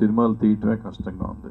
సినిమాలు తీయటమే కష్టంగా ఉంది.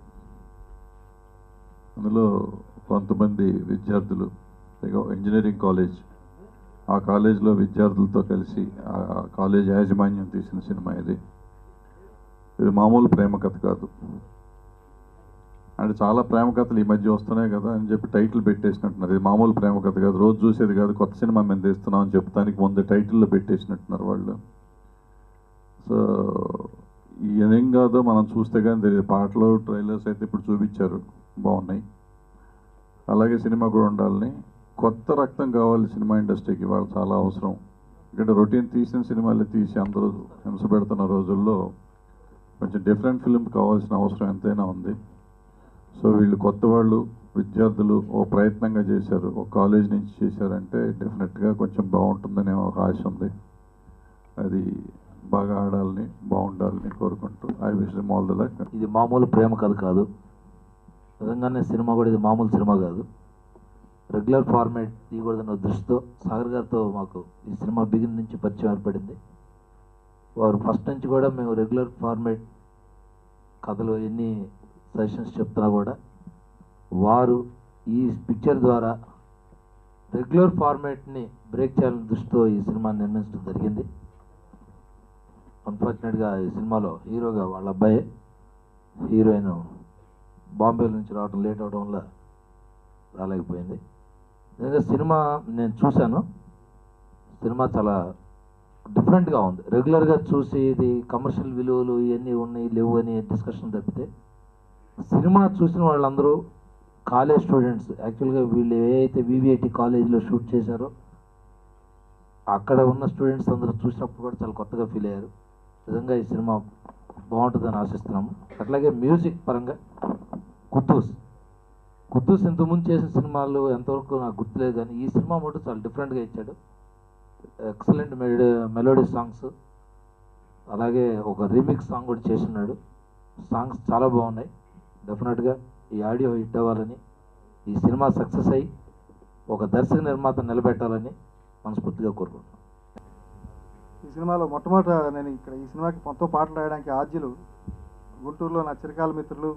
అందులో కొంతమంది విద్యార్థులు ఇంజనీరింగ్ కాలేజ్, ఆ కాలేజీలో విద్యార్థులతో కలిసి ఆ కాలేజ్ యాజమాన్యం తీసిన సినిమా ఇది. ఇది మామూలు ప్రేమ కథ కాదు. అంటే చాలా ప్రేమ కథలు ఈ మధ్య వస్తున్నాయి కదా అని చెప్పి టైటిల్ పెట్టేసినట్టున్నారు. ఇది మామూలు ప్రేమ కథ కాదు, రోజు చూసేది కాదు, కొత్త సినిమా మేము తీస్తున్నాం అని చెప్తానికి ముందు టైటిల్లో పెట్టేసినట్టున్నారు వాళ్ళు. సో ఏం కాదో మనం చూస్తే కానీ తెలియదు. పాటలు ట్రైలర్స్ అయితే ఇప్పుడు చూపించారు, బాగున్నాయి. అలాగే సినిమా కూడా ఉండాలని, కొత్త రక్తం కావాలి సినిమా ఇండస్ట్రీకి, వాళ్ళు చాలా అవసరం. ఎందుకంటే రొటీన్ తీసిన సినిమాలు తీసి అందరూ హింస పెడుతున్న రోజుల్లో కొంచెం డిఫరెంట్ ఫిల్మ్ కావాల్సిన అవసరం ఎంతైనా ఉంది. సో వీళ్ళు కొత్త వాళ్ళు, విద్యార్థులు ఓ ప్రయత్నంగా చేశారు, ఒక కాలేజ్ నుంచి చేశారంటే డెఫినెట్గా కొంచెం బాగుంటుందనే ఒక ఆశ ఉంది. అది బాగా ఆడాలని, బాగుండాలని కోరుకుంటూ I wish them all the luck. ఇది మామూలు ప్రేమ కథ కాదు, నిజంగానే సినిమా కూడా ఇది మామూలు సినిమా కాదు. రెగ్యులర్ ఫార్మేట్ తీయకూడదన్న దృష్టితో సాగర్ గారితో మాకు ఈ సినిమా బిగిన్ నుంచి పరిచయం ఏర్పడింది. వారు ఫస్ట్ నుంచి కూడా మేము రెగ్యులర్ ఫార్మేట్ కథలు ఎన్ని సజెషన్స్ చెప్తున్నా కూడా వారు ఈ పిక్చర్ ద్వారా రెగ్యులర్ ఫార్మేట్ని బ్రేక్ చేయాలని దృష్టితో ఈ సినిమాని నిర్మించడం జరిగింది. అన్ఫార్చునేట్గా ఈ సినిమాలో హీరోగా వాళ్ళ అబ్బాయే, హీరోయిన్ బాంబే నుంచి రావడం లేట్ అవడం వల్ల రాలేకపోయింది. నిజంగా సినిమా నేను చూశాను, సినిమా చాలా డిఫరెంట్గా ఉంది. రెగ్యులర్గా చూసి ఇది కమర్షియల్ విలువలు ఇవన్నీ ఉన్నాయి లేవు అని డిస్కషన్ తప్పితే, సినిమా చూసిన వాళ్ళందరూ కాలేజ్ స్టూడెంట్స్. యాక్చువల్గా వీళ్ళు ఏదైతే వివిఐటి కాలేజీలో షూట్ చేశారో అక్కడ ఉన్న స్టూడెంట్స్ అందరూ చూసినప్పుడు కూడా చాలా కొత్తగా ఫీల్ అయ్యారు. నిజంగా ఈ సినిమా బాగుంటుందని ఆశిస్తున్నాము. అట్లాగే మ్యూజిక్ పరంగా కుద్దూస్ ఇంతకుముందు చేసిన సినిమాలు ఎంతవరకు నాకు గుర్తులేదు, కానీ ఈ సినిమా మటు చాలా డిఫరెంట్గా ఇచ్చాడు. ఎక్సలెంట్ మెలోడీ సాంగ్స్, అలాగే ఒక రీమిక్స్ సాంగ్ కూడా చేస్తున్నాడు. సాంగ్స్ చాలా బాగున్నాయి. డెఫినెట్గా ఈ ఆడియో హిట్ అవ్వాలని, ఈ సినిమా సక్సెస్ అయ్యి ఒక దర్శక నిర్మాత నిలబెట్టాలని మనస్ఫూర్తిగా కోరుకుంటున్నాను. ఈ సినిమాలో మొట్టమొదట నేను ఇక్కడ ఈ సినిమాకి మొత్తం పాటలు రాయడానికి ఆద్యులు గుంటూరులో నా చిరకాల మిత్రులు,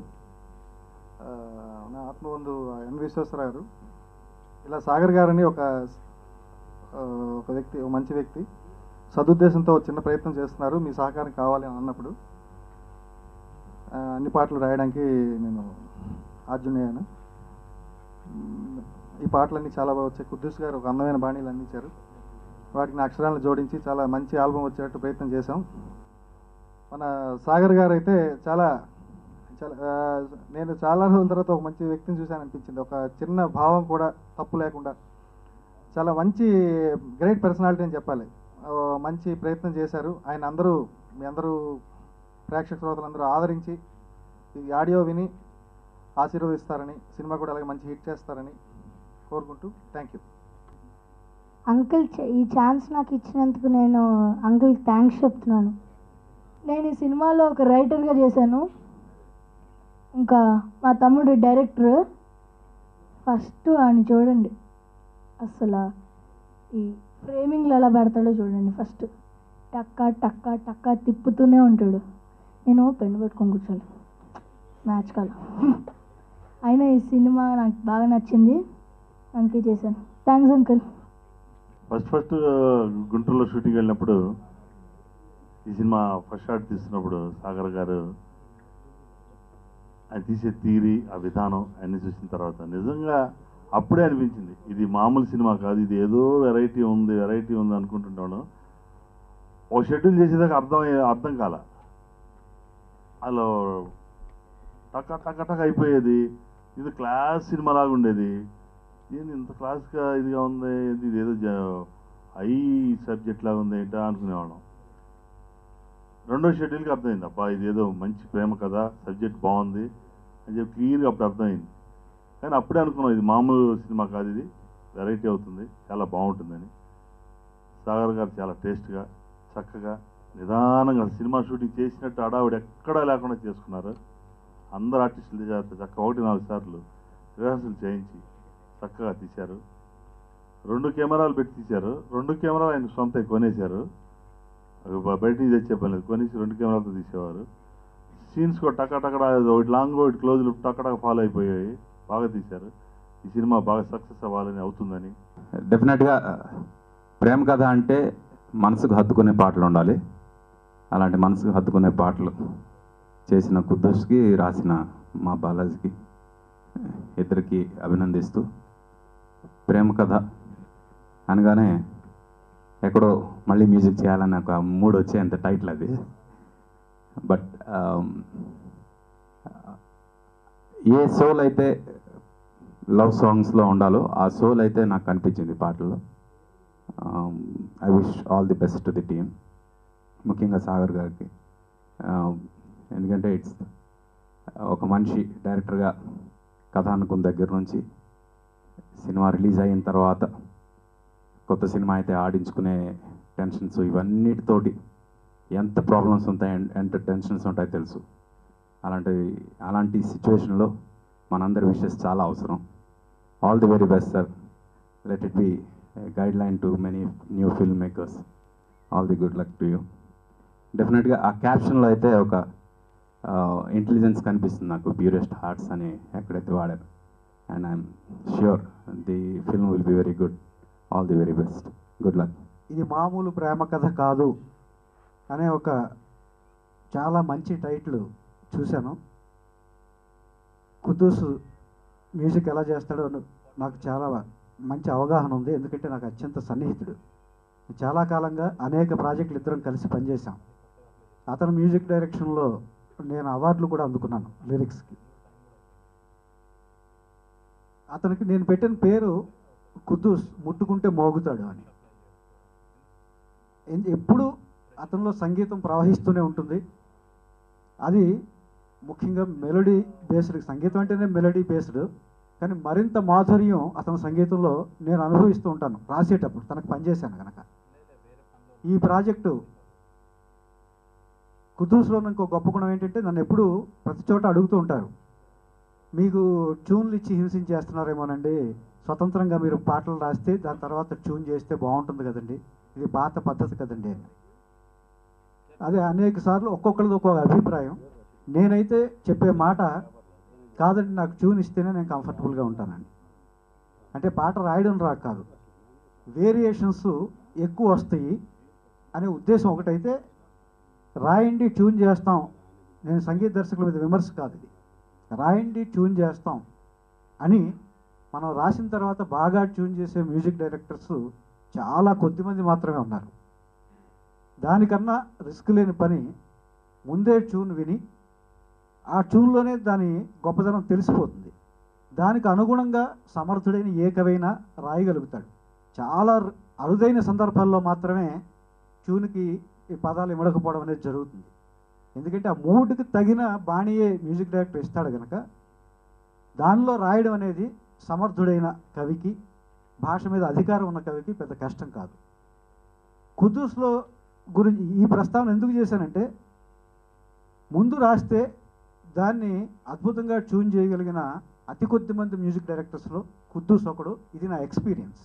నా ఆత్మబంధు ఎన్ విశ్వేశ్వరరావు గారు. ఇలా సాగర్ గారని ఒక వ్యక్తి, ఒక మంచి వ్యక్తి సదుద్దేశంతో చిన్న ప్రయత్నం చేస్తున్నారు, మీ సహకారం కావాలి అని అన్నప్పుడు అన్ని పాటలు రాయడానికి నేను ఆద్యునయ్యాను. ఈ పాటలన్నీ చాలా బాగా వచ్చాయి. కుద్దూస్ గారు ఒక అందమైన బాణీలు అందించారు, వాటికి నా అక్షరాలను జోడించి చాలా మంచి ఆల్బమ్ వచ్చేటట్టు ప్రయత్నం చేశాం. మన సాగర్ గారు అయితే నేను చాలా రోజుల తర్వాత ఒక మంచి వ్యక్తిని చూశాను అనిపించింది. ఒక చిన్న భావం కూడా తప్పు లేకుండా చాలా మంచి గ్రేట్ పర్సనాలిటీ అని చెప్పాలి. మంచి ప్రయత్నం చేశారు ఆయన. మీ అందరూ ప్రేక్షక శ్రోతలందరూ ఆదరించి ఈ ఆడియో విని ఆశీర్వదిస్తారని, సినిమా కూడా అలాగే మంచి హిట్ చేస్తారని కోరుకుంటూ థ్యాంక్ యూ. అంకుల్ ఈ ఛాన్స్ నాకు ఇచ్చినందుకు నేను అంకుల్కి థ్యాంక్స్ చెప్తున్నాను. నేను ఈ సినిమాలో ఒక రైటర్గా చేశాను, ఇంకా మా తమ్ముడు డైరెక్టర్. ఫస్ట్ ఆయన చూడండి, అసలు ఈ ఫ్రేమింగ్లు ఎలా పెడతాడో చూడండి. ఫస్ట్ టక్కా టక్కా టక్కా తిప్పుతూనే ఉంటాడు. నేను పెన్ను పెట్టుకొని కూర్చోాలి, మ్యాచ్ కాదు. అయినా ఈ సినిమా నాకు బాగా నచ్చింది, అందుకే చేశాను. Thanks uncle. ఫస్ట్ గుంటూరులో షూటింగ్ వెళ్ళినప్పుడు, ఈ సినిమా ఫస్ట్ షాట్ తీస్తున్నప్పుడు సాగర్ గారు ఆయన తీసే తీరి, ఆ విధానం అన్నీ చూసిన తర్వాత నిజంగా అప్పుడే అనిపించింది ఇది మామూలు సినిమా కాదు, ఇది ఏదో వెరైటీ ఉంది అనుకుంటుంటాను. ఓ షెడ్యూల్ చేసేదాకా అర్థం కాల, అలా టక్క టక్క టక్ అయిపోయేది. ఇది క్లాస్ సినిమా లాగా ఉండేది. ఏంది ఇంత క్లాస్గా ఇదిగా ఉంది, ఇది ఏదో హై సబ్జెక్ట్ లాగా ఉంది ఏంటా అనుకునేవాళ్ళం. రెండో షెడ్యూల్కి అర్థమైంది, అబ్బా ఇది ఏదో మంచి ప్రేమ కథ, సబ్జెక్ట్ బాగుంది అని చెప్పి క్లియర్గా అప్పుడు అర్థమైంది. కానీ అప్పుడే అనుకున్నాం ఇది మామూలు సినిమా కాదు, ఇది వెరైటీ అవుతుంది, చాలా బాగుంటుందని. సాగర్ గారు చాలా టేస్ట్గా, చక్కగా, నిదానంగా సినిమా షూటింగ్ చేసినట్టు అడావుడు ఎక్కడా లేకుండా చేసుకున్నారు. అందరు ఆర్టిస్టుల చేత చక్కగా 1-4 సార్లు రిహార్సల్ చేయించి చక్కగా తీశారు. 2 కెమెరాలు పెట్టి తీశారు. 2 కెమెరాలు ఆయన సొంత కొనేశారు, బయట నుంచి తెచ్చే పని లేదు, కొనేసి 2 కెమెరాలతో తీసేవారు. సీన్స్ కూడా టక్కటక్కడ ఒకటి లాంగ్ ఒకటి క్లోజ్లు టక్కటక ఫాలో అయిపోయాయి. బాగా తీశారు. ఈ సినిమా బాగా సక్సెస్ అవ్వాలని అవుతుందని. డెఫినెట్గా ప్రేమ కథ అంటే మనసుకు హత్తుకునే పాటలు ఉండాలి. అలాంటి మనసుకు హత్తుకునే పాటలు చేసిన కుద్దూస్కి, రాసిన మా బాలాజీకి ఇద్దరికి అభినందిస్తూ, ప్రేమ కథ అనగానే ఎక్కడో మళ్ళీ మ్యూజిక్ చేయాలని ఒక మూడు వచ్చేంత టైటిల్ అది. బట్ ఏ సోల్ అయితే లవ్ సాంగ్స్లో ఉండాలో ఆ సోల్ అయితే నాకు కనిపించింది పాటల్లో. I wish all the best to the team, ముఖ్యంగా సాగర్ గారికి. ఎందుకంటే ఇట్స్ ఒక మనిషి డైరెక్టర్గా కథ అనుకున్న దగ్గర నుంచి సినిమా రిలీజ్ అయిన తర్వాత కొత్త సినిమా అయితే ఆడించుకునే టెన్షన్స్ ఇవన్నిటితోటి ఎంత ప్రాబ్లమ్స్ ఉంటాయి, ఎంత టెన్షన్స్ ఉంటాయో తెలుసు. అలాంటి సిచ్యువేషన్లో మనందరి విషెస్ చాలా అవసరం. All the very best sir. Let it be guide line to many new film makers. All the good luck to you. డెఫినెట్గా ఆ క్యాప్షన్లో అయితే ఒక ఇంటెలిజెన్స్ కనిపిస్తుంది నాకు, ప్యూరెస్ట్ హార్ట్స్ అని ఎక్కడైతే వాడారు. And I'm sure the film will be very good. All the very best. Good luck. ఇది మామూలు ప్రేమ కథ కాదు అనే ఒక చాలా మంచి టైటిల్ చూశాను. కుద్దూస్ మ్యూజిక్ ఎలా చేస్తాడో నాకు చాలా మంచి అవగాహన ఉంది. ఎందుకంటే నాకు అత్యంత సన్నిహితుడు. చాలా కాలంగా అనేక ప్రాజెక్టులు ఇద్దరం కలిసి పనిచేశాం. అతను మ్యూజిక్ డైరెక్షన్లో నేను అవార్డులు కూడా అందుకున్నాను లిరిక్స్కి. అతనికి నేను పెట్టిన పేరు కుద్దూస్, ముట్టుకుంటే మోగుతాడు అని. ఎప్పుడు అతనిలో సంగీతం ప్రవహిస్తూనే ఉంటుంది. అది ముఖ్యంగా మెలోడీ బేస్డ్. సంగీతం అంటేనే మెలోడీ బేస్డ్, కానీ మరింత మాధుర్యం అతని సంగీతంలో నేను అనుభవిస్తూ ఉంటాను రాసేటప్పుడు, తనకు పనిచేశాను కనుక. ఈ ప్రాజెక్టు కుద్దూస్లో ఇంకో గొప్ప గుణం ఏంటంటే, నన్ను ఎప్పుడు ప్రతి చోట అడుగుతూ ఉంటారు, మీకు ట్యూన్లు ఇచ్చి హింసించేస్తున్నారేమోనండి, స్వతంత్రంగా మీరు పాటలు రాస్తే దాని తర్వాత ట్యూన్ చేస్తే బాగుంటుంది కదండి, ఇది పాత పద్ధతి కదండి అని. అదే అనేక సార్లు ఒక్కొక్కరిది ఒక్కొక్క అభిప్రాయం. నేనైతే చెప్పే మాట, కాదండి నాకు ట్యూన్ ఇస్తేనే నేను కంఫర్టబుల్గా ఉంటానండి. అంటే పాట రాయడం రాక కాదు, వేరియేషన్స్ ఎక్కువ వస్తాయి అనే ఉద్దేశం ఒకటైతే, రాయండి ట్యూన్ చేస్తాం. నేను సంగీత దర్శకుల మీద విమర్శ కాదు ఇది, రాయండి ట్యూన్ చేస్తాం అని మనం రాసిన తర్వాత బాగా ట్యూన్ చేసే మ్యూజిక్ డైరెక్టర్స్ చాలా కొద్దిమంది మాత్రమే ఉన్నారు. దానికన్నా రిస్క్ లేని పని ముందే ట్యూన్ విని ఆ ట్యూన్లోనే దాని గొప్పదనం తెలిసిపోతుంది. దానికి అనుగుణంగా సమర్థుడైన ఏ కవైనా రాయగలుగుతాడు. చాలా అరుదైన సందర్భాల్లో మాత్రమే ట్యూన్కి ఈ పదాలు ఇమడకపోవడం అనేది జరుగుతుంది. ఎందుకంటే ఆ మూడ్కి తగిన బాణీయే మ్యూజిక్ డైరెక్టర్ ఇస్తాడు కనుక దానిలో రాయడం అనేది సమర్థుడైన కవికి, భాష మీద అధికారం ఉన్న కవికి పెద్ద కష్టం కాదు. కుద్దూస్లో గురించి ఈ ప్రస్తావన ఎందుకు చేశానంటే, ముందు రాస్తే దాన్ని అద్భుతంగా ట్యూన్ చేయగలిగిన అతి కొద్ది మంది మ్యూజిక్ డైరెక్టర్స్లో కుద్దూస్ ఒకడు. ఇది నా ఎక్స్పీరియన్స్.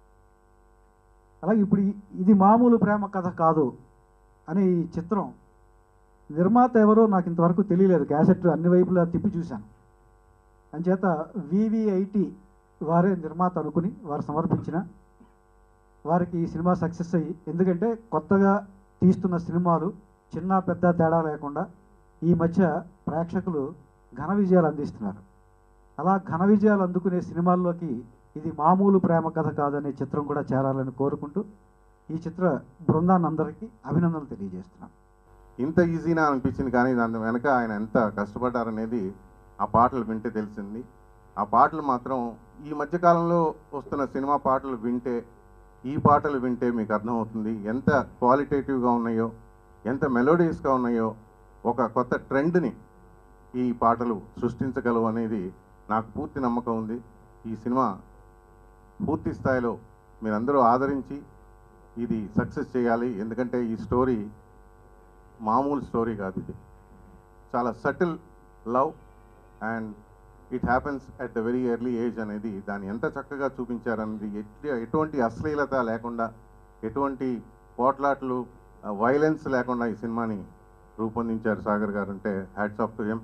అలాగే ఇప్పుడు ఇది మామూలు ప్రేమ కథ కాదు అనే ఈ చిత్రం నిర్మాత ఎవరో నాకు ఇంతవరకు తెలియలేదు. క్యాసెట్ అన్ని వైపులా తిప్పి చూశాను. అంచేత వివిఐటి వారే నిర్మాత అనుకుని వారు సమర్పించిన వారికి ఈ సినిమా సక్సెస్ అయ్యి, ఎందుకంటే కొత్తగా తీస్తున్న సినిమాలు చిన్న పెద్ద తేడా లేకుండా ఈ మధ్య ప్రేక్షకులు ఘన విజయాలు అందిస్తున్నారు. అలా ఘన విజయాలు అందుకునే సినిమాల్లోకి ఇది మామూలు ప్రేమ కథ కాదనే చిత్రం కూడా చేరాలని కోరుకుంటూ ఈ చిత్ర బృందాన్ని అందరికీ అభినందనలు తెలియజేస్తున్నాను. ఇంత ఈజీనా అనిపించింది, కానీ దాని వెనక ఆయన ఎంత కష్టపడ్డారనేది ఆ పాటలు వింటే తెలిసింది. ఆ పాటలు మాత్రం ఈ మధ్యకాలంలో వస్తున్న సినిమా పాటలు వింటే, ఈ పాటలు వింటే మీకు అర్థమవుతుంది ఎంత క్వాలిటేటివ్గా ఉన్నాయో, ఎంత మెలోడియస్గా ఉన్నాయో. ఒక కొత్త ట్రెండ్ని ఈ పాటలు సృష్టించగలవు అనేది నాకు పూర్తి నమ్మకం ఉంది. ఈ సినిమా పూర్తి స్థాయిలో మీరందరూ ఆదరించి ఇది సక్సెస్ చేయాలి. ఎందుకంటే ఈ స్టోరీ మామూలు స్టోరీ కాదు, ఇది చాలా subtle love and it happens at the very early age అనేది దాన్ని ఎంత చక్కగా చూపించారనేది, ఎటువంటి అశ్లీలత లేకుండా, ఎటువంటి పోట్లాట్లు, వైలెన్స్ లేకుండా ఈ సినిమాని రూపొందించారు సాగర్ గారు అంటే hats off to him.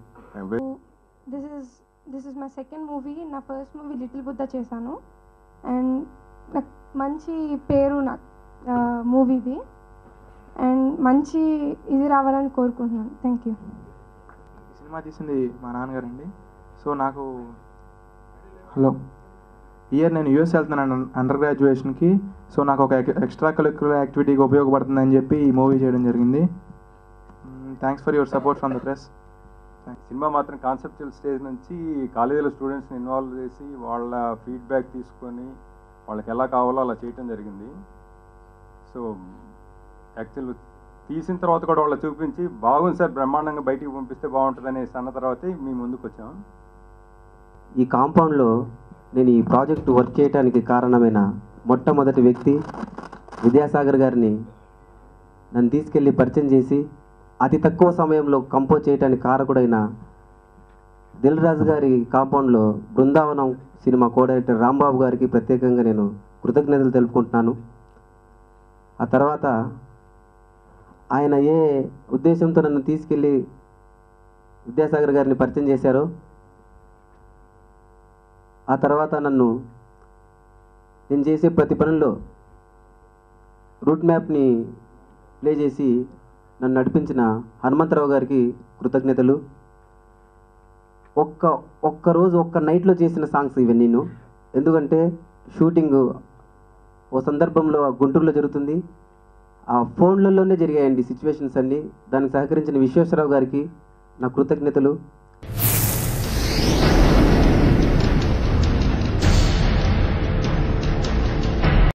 This is my second movie. నా ఫస్ట్ మూవీ లిటిల్ బుద్ధ చేశాను అండ్ నాకు మంచి పేరు నా మూవీది అండ్ మంచి ఇది రావాలని కోరుకుంటున్నాను. Thank you. ఈ సినిమా తీసింది మా నాన్నగారండి. సో నాకు హలో ఇయర్ నేను యూఎస్ వెళ్తున్నాను అండర్ గ్రాడ్యుయేషన్కి. సో నాకు ఒక ఎక్స్ట్రా కరిక్యులర్ యాక్టివిటీకి ఉపయోగపడుతుందని చెప్పి ఈ మూవీ చేయడం జరిగింది. Thanks for your support from the press. సినిమా మాత్రం కాన్సెప్చువల్ స్టేజ్ నుంచి కాలేజీలో స్టూడెంట్స్ని ఇన్వాల్వ్ చేసి వాళ్ళ ఫీడ్బ్యాక్ తీసుకొని వాళ్ళకి ఎలా కావాలో అలా చేయటం జరిగింది. సో యాక్చువల్ తీసిన తర్వాత కూడా వాళ్ళకి చూపించి బాగుంది సార్, బ్రహ్మాండంగా బయటికి పంపిస్తే బాగుంటుంది అనేసి అన్న తర్వాతే మీ ముందుకు వచ్చాం. ఈ కాంపౌండ్లో నేను ఈ ప్రాజెక్ట్ వర్క్ చేయడానికి కారణమైన మొట్టమొదటి వ్యక్తి విద్యాసాగర్ గారిని నన్ను తీసుకెళ్ళి పరిచయం చేసి అతి తక్కువ సమయంలో కంపోజ్ చేయడానికి కారకుడైన దిల్ రాజు గారి కాంపౌండ్లో బృందావనం సినిమా కో డైరెక్టర్ రాంబాబు గారికి ప్రత్యేకంగా నేను కృతజ్ఞతలు తెలుపుకుంటున్నాను. ఆ తర్వాత ఆయన ఏ ఉద్దేశంతో నన్ను తీసుకెళ్ళి విద్యాసాగర్ గారిని పరిచయం చేశారో ఆ తర్వాత నేను చేసే ప్రతి పనుల్లో రూట్ మ్యాప్ని ప్లే చేసి నన్ను నడిపించిన హనుమంతరావు గారికి కృతజ్ఞతలు. ఒక్క నైట్లో చేసిన సాంగ్స్ ఇవన్నీ. ఎందుకంటే షూటింగ్ ఓ సందర్భంలో గుంటూరులో జరుగుతుంది, ఆ ఫోన్లలోనే జరిగాయండి సిచ్యువేషన్స్ అన్నీ. దానికి సహకరించిన విశ్వేశ్వరరావు గారికి నా కృతజ్ఞతలు.